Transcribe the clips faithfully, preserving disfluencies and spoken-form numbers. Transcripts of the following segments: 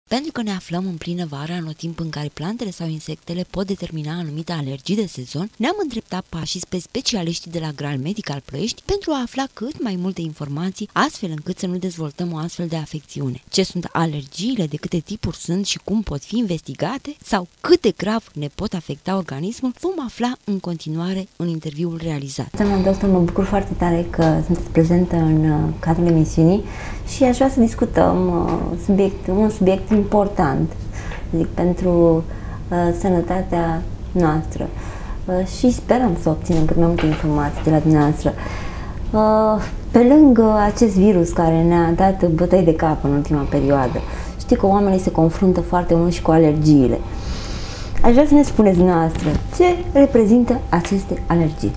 Pentru că ne aflăm în plină vară, anotimp în care plantele sau insectele pot determina anumite alergii de sezon, ne-am îndreptat pașii pe specialiștii de la Gral Medical Ploiești pentru a afla cât mai multe informații, astfel încât să nu dezvoltăm o astfel de afecțiune. Ce sunt alergiile, de câte tipuri sunt și cum pot fi investigate, sau cât de grav ne pot afecta organismul, vom afla în continuare în interviul realizat. Doamna doctor, mă bucur foarte tare că sunteți prezentă în cadrul emisiunii și aș vrea să discutăm uh, subiect, un subiect important, zic, pentru uh, sănătatea noastră uh, și sperăm să obținem cât mai multe informații de la dumneavoastră. Uh, pe lângă acest virus care ne-a dat bătăi de cap în ultima perioadă, știu că oamenii se confruntă foarte mult și cu alergiile. Aș vrea să ne spuneți dumneavoastră ce reprezintă aceste alergii.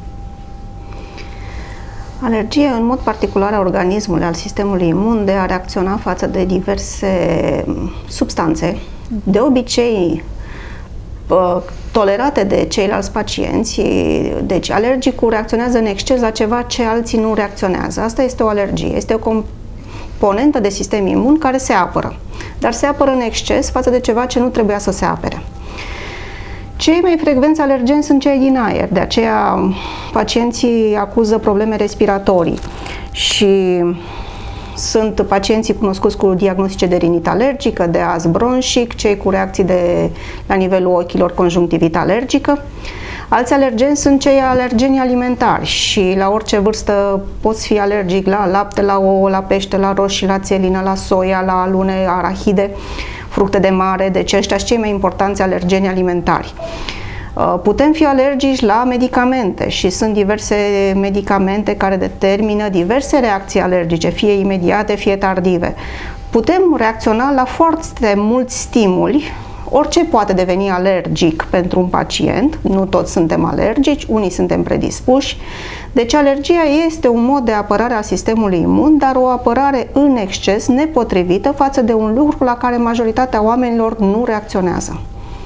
Alergia, în mod particular a organismului, al sistemului imun, de a reacționa față de diverse substanțe, de obicei tolerate de ceilalți pacienți. Deci alergicul reacționează în exces la ceva ce alții nu reacționează. Asta este o alergie, este o componentă de sistem imun care se apără, dar se apără în exces față de ceva ce nu trebuia să se apere. Cei mai frecvenți alergeni sunt cei din aer, de aceea pacienții acuză probleme respiratorii și sunt pacienții cunoscuți cu diagnostice de rinită alergică, de astm bronșic, cei cu reacții de, la nivelul ochilor, conjunctivită alergică. Alți alergeni sunt cei alergeni alimentari și la orice vârstă poți fi alergic la lapte, la ouă, la pește, la roșii, la țelină, la soia, la alune, arahide, fructe de mare, deci ăștia sunt cei mai importanți alergeni alimentari. Putem fi alergici la medicamente și sunt diverse medicamente care determină diverse reacții alergice, fie imediate, fie tardive. Putem reacționa la foarte mulți stimuli. Orice poate deveni alergic pentru un pacient, nu toți suntem alergici, unii suntem predispuși. Deci alergia este un mod de apărare a sistemului imun, dar o apărare în exces, nepotrivită față de un lucru la care majoritatea oamenilor nu reacționează.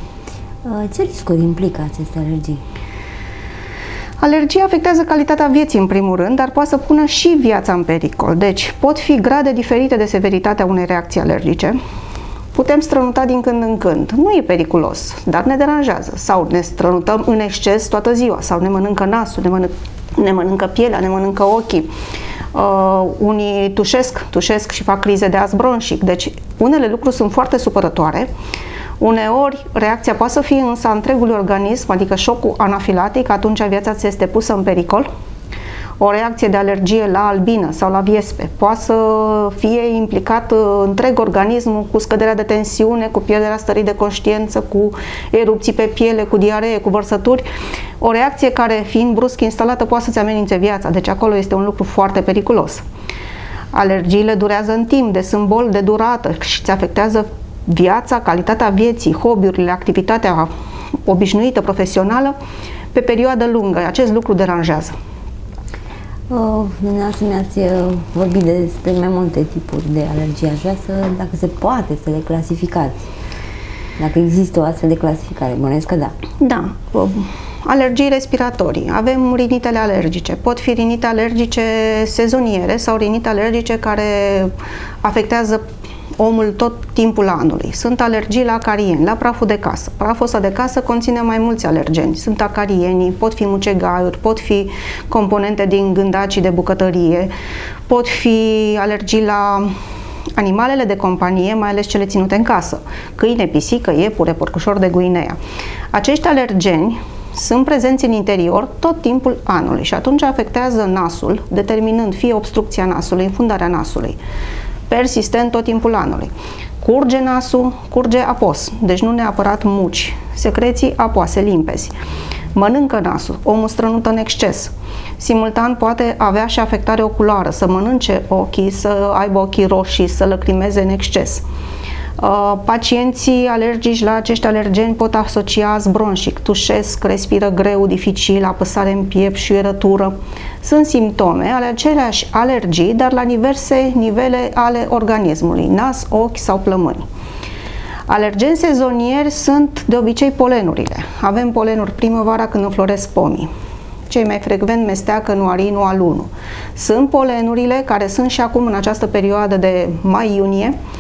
Ce riscuri implică aceste alergii? Alergia afectează calitatea vieții în primul rând, dar poate să pună și viața în pericol. Deci pot fi grade diferite de severitatea unei reacții alergice. Putem strănuta din când în când. Nu e periculos, dar ne deranjează. Sau ne strănutăm în exces toată ziua, sau ne mănâncă nasul, ne mănâncă, ne mănâncă pielea, ne mănâncă ochii. Uh, unii tușesc, tușesc și fac crize de astm bronșic. Deci unele lucruri sunt foarte supărătoare. Uneori reacția poate să fie însă a întregului organism, adică șocul anafilatic, atunci viața ți este pusă în pericol. O reacție de alergie la albină sau la viespe poate să fie implicat întreg organismul, cu scăderea de tensiune, cu pierderea stării de conștiință, cu erupții pe piele, cu diaree, cu vărsături. O reacție care, fiind brusc instalată, poate să-ți amenințe viața, deci acolo este un lucru foarte periculos. Alergiile durează în timp, de sunt boli de durată și îți afectează viața, calitatea vieții, hobby-urile, activitatea obișnuită, profesională, pe perioadă lungă. Acest lucru deranjează. Oh, dumneavoastră mi-ați vorbit despre mai multe tipuri de alergie. Aș vrea să, dacă se poate, să le clasificați. Dacă există o astfel de clasificare, bănuiesc că da. Da. Alergii respiratorii. Avem rinitele alergice. Pot fi rinite alergice sezoniere sau rinite alergice care afectează omul tot timpul anului. Sunt alergii la acarieni, la praful de casă. Praful ăsta de casă conține mai mulți alergeni. Sunt acarienii, pot fi mucegaiuri, pot fi componente din gândacii de bucătărie, pot fi alergii la animalele de companie, mai ales cele ținute în casă. Câine, pisică, iepure, porcușor de Guinea. Acești alergeni sunt prezenți în interior tot timpul anului și atunci afectează nasul, determinând fie obstrucția nasului, infundarea nasului, persistent tot timpul anului. Curge nasul, curge apos, deci nu neapărat muci, secreții apoase, limpezi. Mănâncă nasul, omul strănută în exces. Simultan poate avea și afectare oculară, să mănânce ochii, să aibă ochii roșii, să lăcrimeze în exces. Uh, pacienții alergici la acești alergeni pot asocia astm bronșic, tușesc, respiră greu, dificil, apăsare în piept, șuierătură. Sunt simptome ale aceleași alergii, dar la diverse nivele ale organismului, nas, ochi sau plămâni. Alergeni sezonieri sunt de obicei polenurile. Avem polenuri primăvara când înfloresc pomii. Cei mai frecvent mesteacă, nuarinul, alunul. Sunt polenurile care sunt și acum în această perioadă de mai-iunie,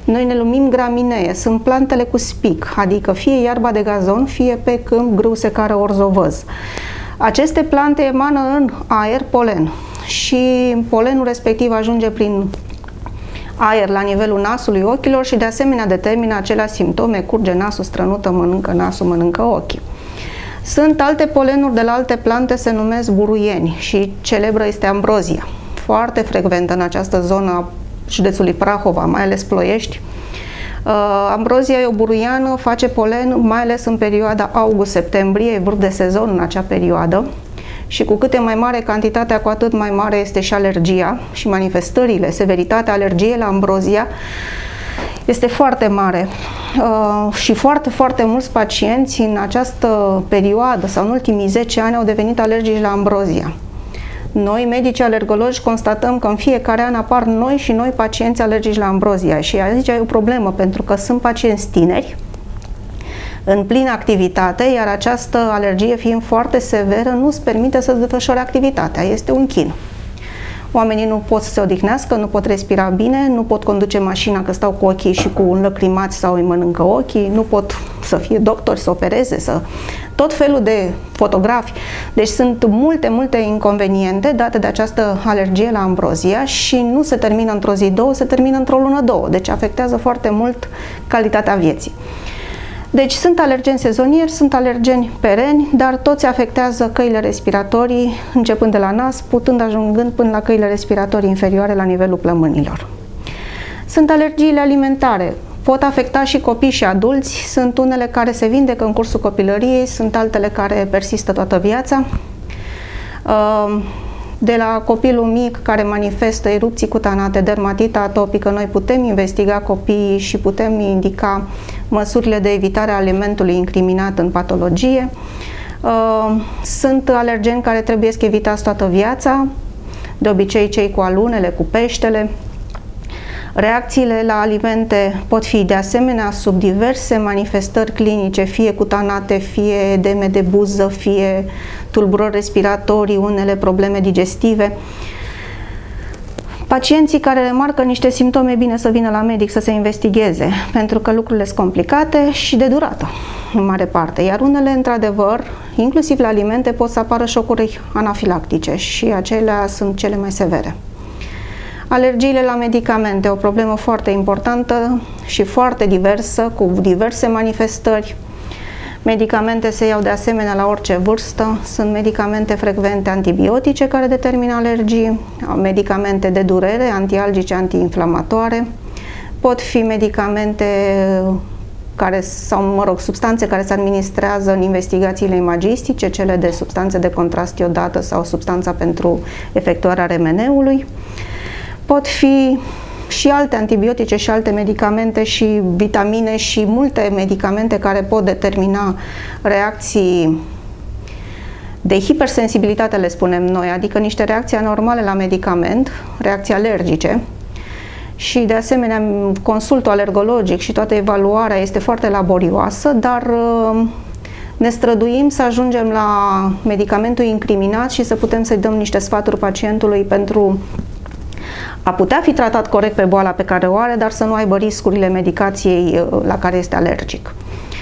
Noi ne numim graminee, sunt plantele cu spic, adică fie iarba de gazon, fie pe câmp, grâu, secară, orzovăz. Aceste plante emană în aer polen și polenul respectiv ajunge prin aer la nivelul nasului, ochilor și de asemenea determină acelea simptome: curge nasul, strănută, mănâncă nasul, mănâncă ochii. Sunt alte polenuri de la alte plante, se numesc buruieni și celebră este ambrozia, foarte frecventă în această zonă a județului Prahova, mai ales Ploiești. Uh, ambrozia e o buruiană, face polen mai ales în perioada august-septembrie, e vârf de sezon în acea perioadă și cu cât e mai mare cantitatea, cu atât mai mare este și alergia și manifestările, severitatea alergiei la ambrozia este foarte mare uh, și foarte, foarte mulți pacienți în această perioadă sau în ultimii zece ani au devenit alergici la ambrozia. Noi, medici alergologi, constatăm că în fiecare an apar noi și noi pacienți alergici la ambrozia și aici e o problemă, pentru că sunt pacienți tineri, în plină activitate, iar această alergie fiind foarte severă, nu îți permite să desfășori activitatea, este un chin. Oamenii nu pot să se odihnească, nu pot respira bine, nu pot conduce mașina că stau cu ochii și cu înlăcrimați sau îi mănâncă ochii, nu pot să fie doctori, să opereze, să... tot felul de fotografi. Deci sunt multe, multe inconveniente date de această alergie la ambrozia și nu se termină într-o zi, două, se termină într-o lună, două. Deci afectează foarte mult calitatea vieții. Deci sunt alergeni sezonieri, sunt alergeni pereni, dar toți afectează căile respiratorii, începând de la nas, putând ajungând până la căile respiratorii inferioare la nivelul plămânilor. Sunt alergiile alimentare. Pot afecta și copii și adulți, sunt unele care se vindecă în cursul copilăriei, sunt altele care persistă toată viața. De la copilul mic care manifestă erupții cutanate, dermatită atopică, noi putem investiga copiii și putem indica măsurile de evitare a alimentului incriminat în patologie. Sunt alergeni care trebuie evitați toată viața, de obicei cei cu alunele, cu peștele. Reacțiile la alimente pot fi de asemenea sub diverse manifestări clinice, fie cutanate, fie edeme de buză, fie tulburări respiratorii, unele probleme digestive. Pacienții care remarcă niște simptome, bine să vină la medic să se investigheze, pentru că lucrurile sunt complicate și de durată, în mare parte. Iar unele, într-adevăr, inclusiv la alimente, pot să apară șocuri anafilactice și acelea sunt cele mai severe. Alergiile la medicamente, o problemă foarte importantă și foarte diversă, cu diverse manifestări. Medicamente se iau de asemenea la orice vârstă. Sunt medicamente frecvente antibiotice care determină alergii, medicamente de durere, antialgice, antiinflamatoare. Pot fi medicamente care, sau, mă rog, substanțe care se administrează în investigațiile imagistice, cele de substanțe de contrast iodată sau substanța pentru efectuarea remeneului. Pot fi și alte antibiotice și alte medicamente și vitamine și multe medicamente care pot determina reacții de hipersensibilitate, le spunem noi, adică niște reacții anormale la medicament, reacții alergice. Și de asemenea consultul alergologic și toată evaluarea este foarte laborioasă, dar ne străduim să ajungem la medicamentul incriminat și să putem să-i dăm niște sfaturi pacientului pentru a putea fi tratat corect pe boala pe care o are, dar să nu aibă riscurile medicației la care este alergic.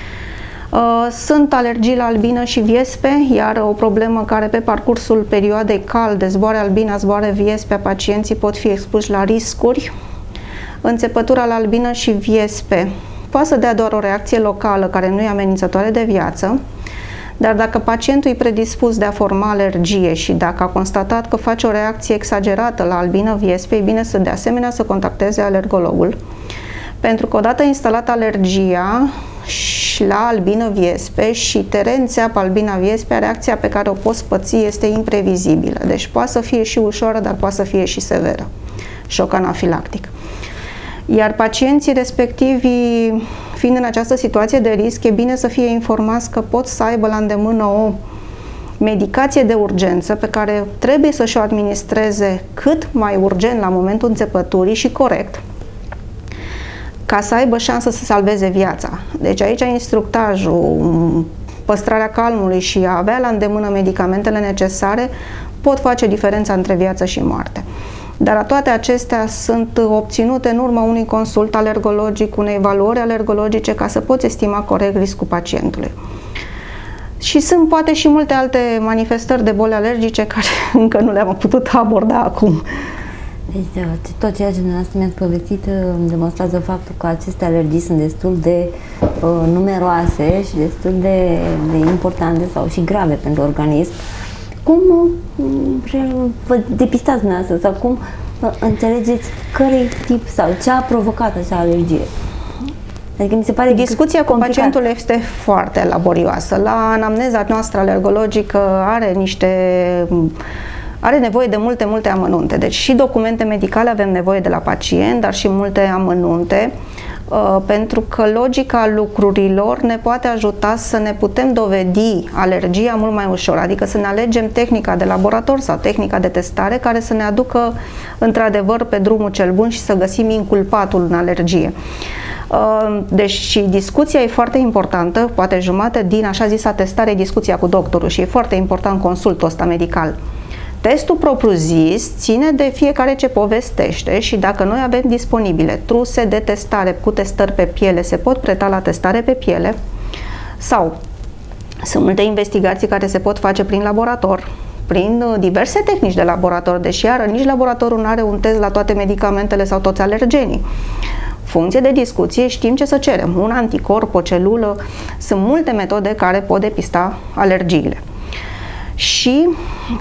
Sunt alergii la albină și viespe, iar o problemă care pe parcursul perioadei calde, zboare albina, zboare viespea, pacienții pot fi expuși la riscuri. Înțepătura la albină și viespe poate să dea doar o reacție locală care nu e amenințătoare de viață, dar dacă pacientul e predispus de a forma alergie și dacă a constatat că face o reacție exagerată la albină viespe, e bine să de asemenea să contacteze alergologul. Pentru că odată instalată alergia și la albină viespe și teren țeapă albina viespe, reacția pe care o poți păți este imprevizibilă. Deci poate să fie și ușoară, dar poate să fie și severă. Șoc anafilactic. Iar pacienții respectivi, fiind în această situație de risc, e bine să fie informați că pot să aibă la îndemână o medicație de urgență pe care trebuie să și-o administreze cât mai urgent la momentul înțepăturii și corect, ca să aibă șansă să salveze viața. Deci aici instructajul, păstrarea calmului și a avea la îndemână medicamentele necesare pot face diferența între viață și moarte. Dar toate acestea sunt obținute în urma unui consult alergologic, unei evaluări alergologice, ca să poți estima corect riscul pacientului. Și sunt poate și multe alte manifestări de boli alergice care încă nu le-am putut aborda acum. Deci, tot ceea ce dumneavoastră mi-ați povestit demonstrează faptul că aceste alergii sunt destul de uh, numeroase și destul de, de importante sau și grave pentru organism. Cum uh, vă depistați dumneavoastră sau cum uh, înțelegeți cărei tip sau ce a provocat acea alergie? Adică mi se pare discuția cu pacientul este foarte laborioasă. La anamneza noastră alergologică are niște are nevoie de multe, multe amănunte. Deci și documente medicale avem nevoie de la pacient, dar și multe amănunte, uh, pentru că logica lucrurilor ne poate ajuta să ne putem dovedi alergia mult mai ușor, adică să ne alegem tehnica de laborator sau tehnica de testare care să ne aducă într-adevăr pe drumul cel bun și să găsim inculpatul în alergie. Deci discuția e foarte importantă, poate jumate din așa zisa testare, discuția cu doctorul, și e foarte important consultul ăsta medical. Testul propriu-zis ține de fiecare ce povestește și dacă noi avem disponibile truse de testare cu testări pe piele, se pot preta la testare pe piele, sau sunt multe investigații care se pot face prin laborator, prin diverse tehnici de laborator, deși iară nici laboratorul nu are un test la toate medicamentele sau toți alergenii. Funcție de discuție știm ce să cerem, un anticorp, o celulă, sunt multe metode care pot depista alergiile. Și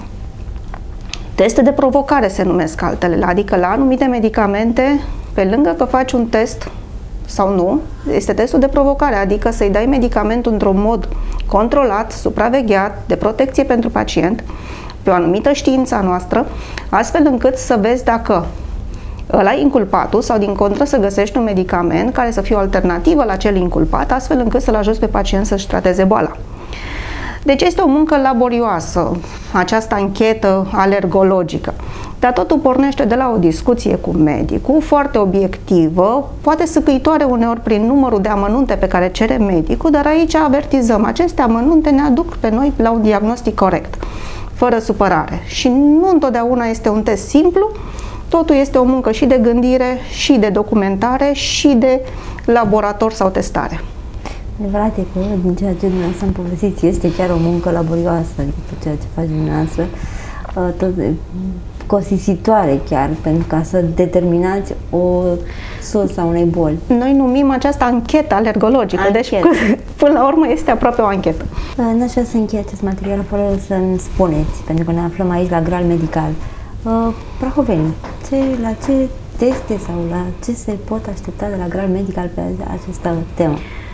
teste de provocare se numesc altele, adică la anumite medicamente, pe lângă că faci un test sau nu, este testul de provocare, adică să-i dai medicamentul într-un mod controlat, supravegheat, de protecție pentru pacient, pe o anumită știință a noastră, astfel încât să vezi dacă ăla e inculpatul sau din contră să găsești un medicament care să fie o alternativă la cel inculpat, astfel încât să-l ajuți pe pacient să-și trateze boala. Deci este o muncă laborioasă, această anchetă alergologică. Dar totul pornește de la o discuție cu medicul, foarte obiectivă, poate săcăitoare uneori prin numărul de amănunte pe care cere medicul, dar aici avertizăm, aceste amănunte ne aduc pe noi la un diagnostic corect, fără supărare. Și nu întotdeauna este un test simplu, totul este o muncă și de gândire, și de documentare, și de laborator sau testare. Adevărat e că din ceea ce dumneavoastră îmi povestiți este chiar o muncă laborioasă, adică tot ceea ce faci dumneavoastră, tot costisitoare chiar, pentru ca să determinați o sursa unei boli. Noi numim aceasta anchetă alergologică, Anchet. deci până la urmă este aproape o anchetă. N-aș vrea să închei acest material fără să-mi spuneți, pentru că ne aflăm aici la Gral Medical. Uh, Prahovenii, ce, la ce teste sau la ce se pot aștepta de la Gral Medical pe această temă?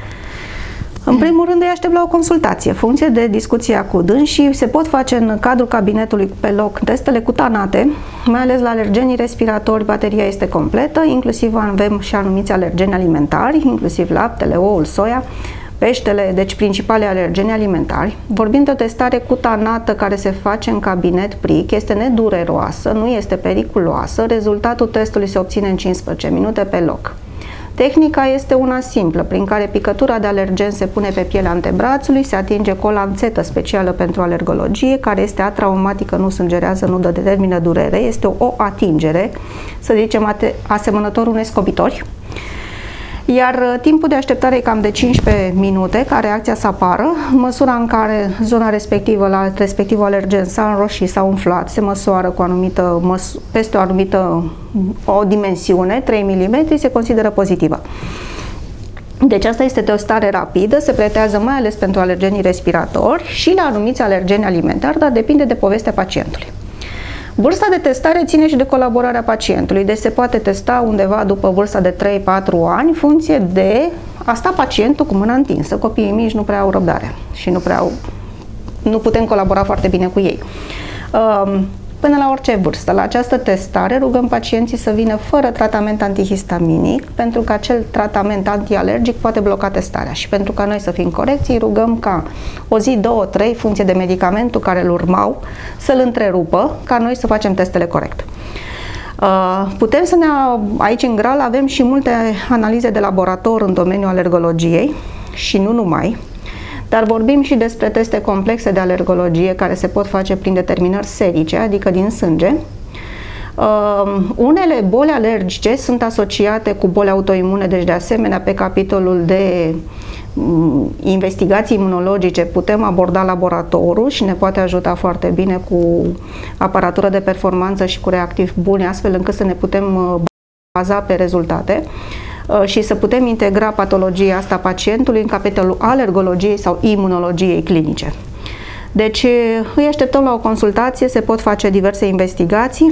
În primul rând îi aștept la o consultație, funcție de discuția cu dânsii, se pot face în cadrul cabinetului pe loc testele cutanate, mai ales la alergenii respiratori, bateria este completă, inclusiv avem și anumiți alergeni alimentari, inclusiv laptele, oul, soia, peștele, deci principale alergeni alimentari. Vorbim de o testare cutanată care se face în cabinet pric, este nedureroasă, nu este periculoasă, rezultatul testului se obține în cincisprezece minute pe loc. Tehnica este una simplă, prin care picătura de alergen se pune pe pielea antebrațului, se atinge cu o lanțetă specială pentru alergologie, care este atraumatică, nu sângerează, nu determină durere, este o atingere, să zicem asemănător unei scobitori. Iar timpul de așteptare e cam de cincisprezece minute ca reacția să apară, în măsura în care zona respectivă, la respectivul alergen s-a înroșit, s-a umflat, se măsoară cu anumită, măs peste o anumită o dimensiune, trei milimetri, se consideră pozitivă. Deci asta este testare rapidă, se pretează mai ales pentru alergenii respiratori și la anumiți alergeni alimentari, dar depinde de povestea pacientului. Vârsta de testare ține și de colaborarea pacientului, deci se poate testa undeva după vârsta de trei patru ani, în funcție de a sta pacientul cu mâna întinsă. Copiii mici nu prea au răbdare și nu prea au, nu putem colabora foarte bine cu ei. Până la orice vârstă, la această testare rugăm pacienții să vină fără tratament antihistaminic, pentru că acel tratament antialergic poate bloca testarea și pentru ca noi să fim corecți, îi rugăm ca o zi, două, trei, funcție de medicamentul care îl urmau, să-l întrerupă, ca noi să facem testele corect. Putem să ne, aici în Gral avem și multe analize de laborator în domeniul alergologiei și nu numai, dar vorbim și despre teste complexe de alergologie care se pot face prin determinări serice, adică din sânge. Uh, unele boli alergice sunt asociate cu boli autoimune, deci de asemenea pe capitolul de um, investigații imunologice putem aborda laboratorul și ne poate ajuta foarte bine cu aparatură de performanță și cu reactivi buni, astfel încât să ne putem uh, baza pe rezultate și să putem integra patologia asta pacientului în capitolul alergologiei sau imunologiei clinice. Deci îi așteptăm la o consultație, se pot face diverse investigații.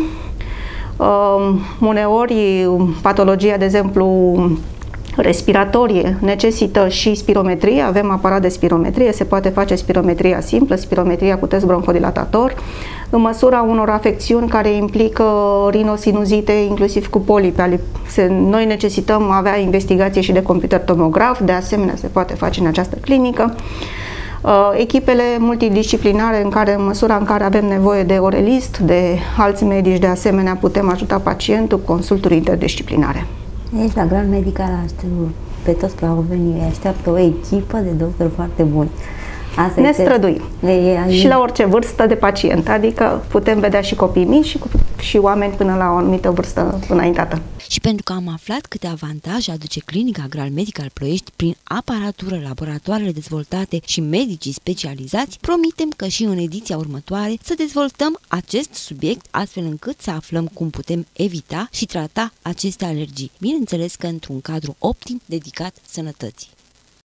Uneori patologia, de exemplu, respiratorie necesită și spirometrie, avem aparat de spirometrie, se poate face spirometria simplă, spirometria cu test bronhodilatator, în măsura unor afecțiuni care implică rinosinuzite, inclusiv cu polipi. Noi necesităm avea investigație și de computer tomograf, de asemenea se poate face în această clinică. Echipele multidisciplinare în care, în măsura în care avem nevoie de orelist, de alți medici, de asemenea putem ajuta pacientul cu consulturi interdisciplinare. Aici, la Grand Medical, pe toți prahovenii îi așteaptă o echipă de doctori foarte buni. Asta ne este... străduim. E, e, și la orice vârstă de pacient, adică putem vedea și copii mici și, și oameni până la o anumită vârstă înaintată. Și pentru că am aflat câte avantaje aduce clinica Graal Medical Ploiești prin aparatură, laboratoarele dezvoltate și medicii specializați, promitem că și în ediția următoare să dezvoltăm acest subiect astfel încât să aflăm cum putem evita și trata aceste alergii. Bineînțeles că într-un cadru optim dedicat sănătății.